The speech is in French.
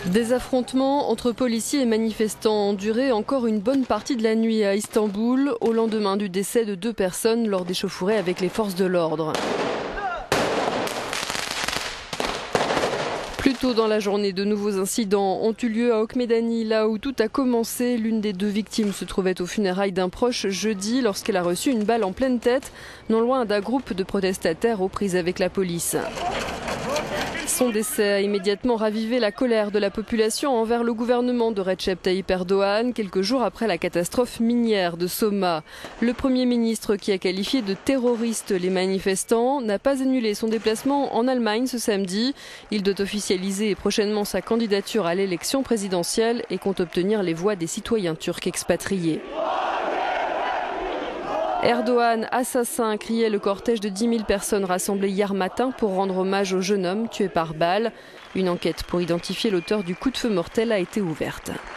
Des affrontements entre policiers et manifestants ont duré encore une bonne partie de la nuit à Istanbul, au lendemain du décès de 2 personnes lors d'échauffourées avec les forces de l'ordre. Plus tôt dans la journée, de nouveaux incidents ont eu lieu à Okmedani, là où tout a commencé. L'une des 2 victimes se trouvait aux funérailles d'un proche jeudi lorsqu'elle a reçu une balle en pleine tête, non loin d'un groupe de protestataires aux prises avec la police. Son décès a immédiatement ravivé la colère de la population envers le gouvernement de Recep Tayyip Erdogan, quelques jours après la catastrophe minière de Soma. Le Premier ministre, qui a qualifié de terroristes les manifestants, n'a pas annulé son déplacement en Allemagne ce samedi. Il doit officialiser prochainement sa candidature à l'élection présidentielle et compte obtenir les voix des citoyens turcs expatriés. Erdogan, assassin, criait le cortège de 10 000 personnes rassemblées hier matin pour rendre hommage au jeune homme tué par balle. Une enquête pour identifier l'auteur du coup de feu mortel a été ouverte.